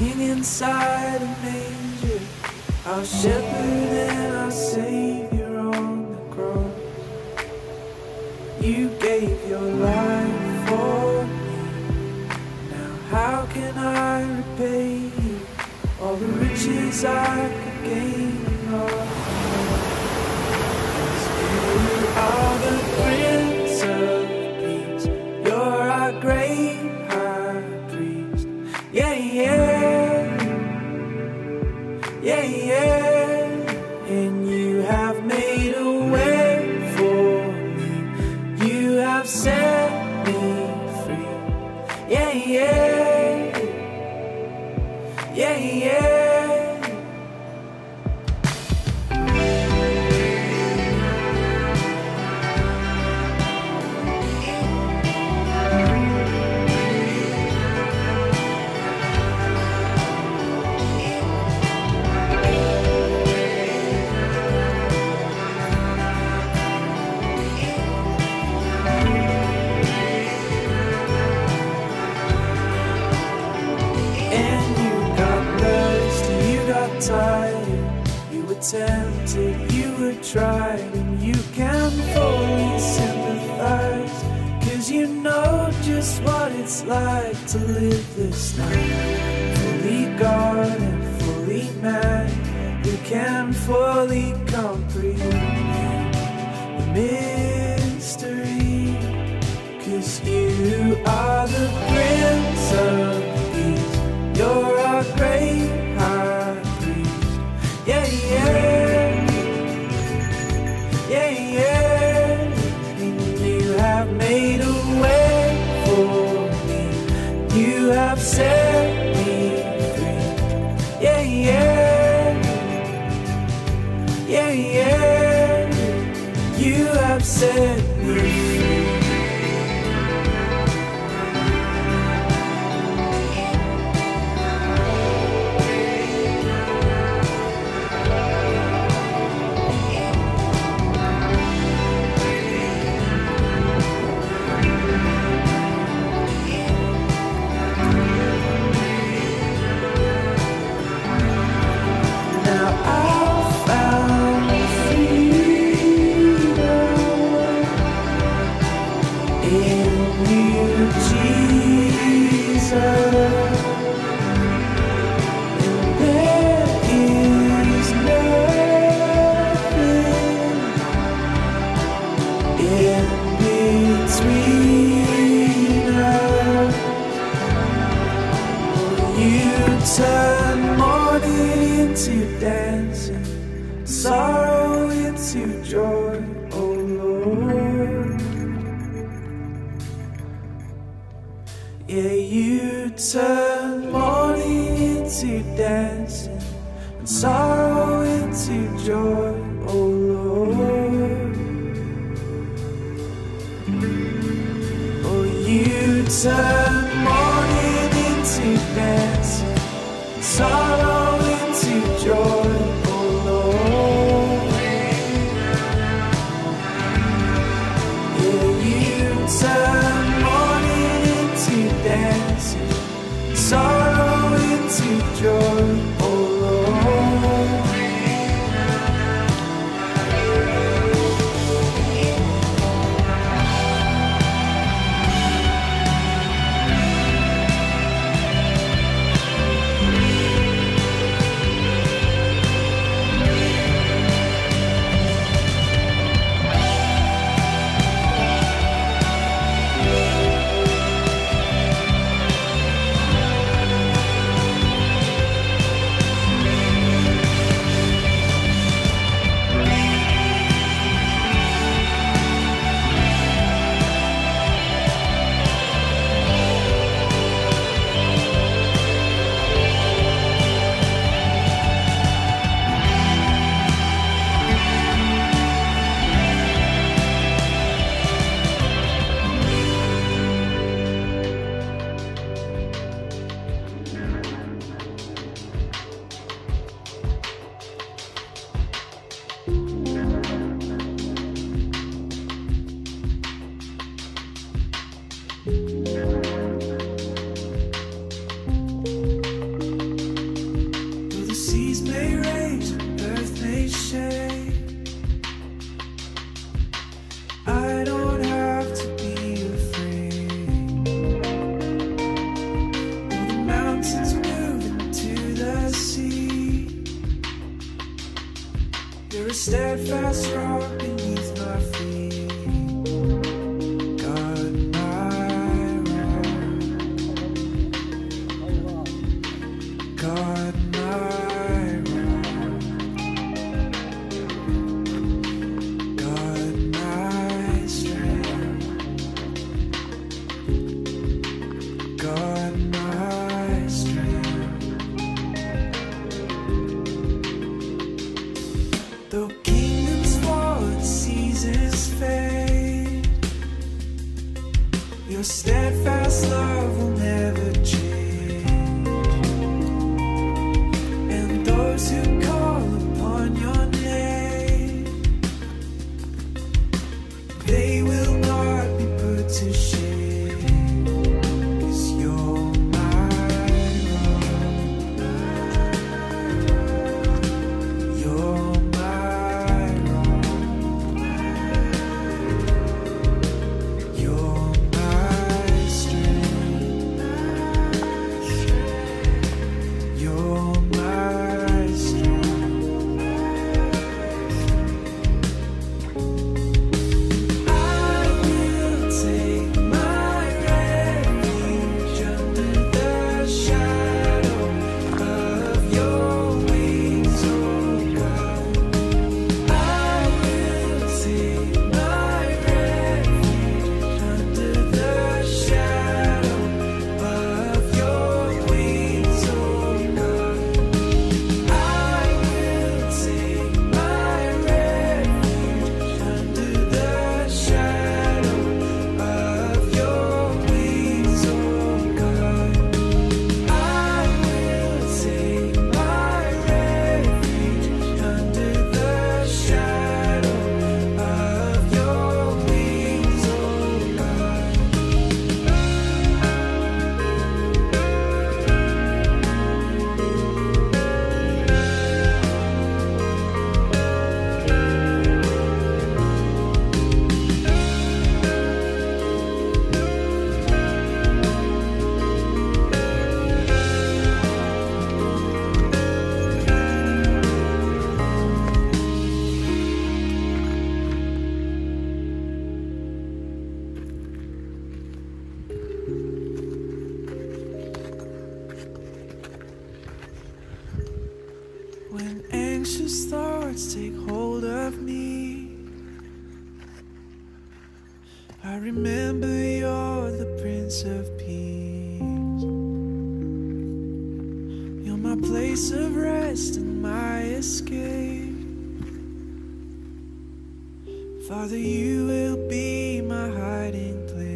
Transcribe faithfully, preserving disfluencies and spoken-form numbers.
King inside a manger, our shepherd and our Savior on the cross. You gave your life for me. Now how can I repay you all the riches I could gain and all? 'Cause you are the Prince of Peace. You're our great high priest. Yeah, yeah, yeah, yeah. And you have made a way for me. You have set me free. Yeah, yeah, yeah, yeah. Tired, you were tempted, you were tried, and you can fully sympathize, 'cause you know just what it's like to live this life, fully God and fully man, who can fully comprehend the mystery, 'cause you are the Prince of Peace. You're our great high. Yeah, yeah, yeah, yeah. And you have made a way for me. You have set me free. Yeah, yeah, yeah, yeah. You have set me free. Turn mourning into dancing, sorrow into joy, oh Lord. Yeah, you turn mourning into dancing, and sorrow into joy, oh Lord. Oh, you turn mourning into dancing, sorrow into joy, oh Lord. Yeah, you turn mourning into dancing, sorrow into joy, oh Lord. a steadfast rock beneath my feet. God, my rock. God, my rock. God, my strength. God, my strength. Though kingdoms fall and seasons fade, your steadfast love will never change. And those who call upon your name, they will not be put to shame. 'Cause you're my rock. You're my rock. You're my strength. You're my strength. I will take my refuge under the shadow of your wings, oh God. I will take my refuge under the shadow of your wings, oh God. I will take my refuge under the shadow of your wings, oh God. I will take my refuge under the shadow of your wings, oh God. When anxious thoughts take hold of me, I remember you're the Prince of Peace. You're my place of rest and my escape. Father, you will be my hiding place.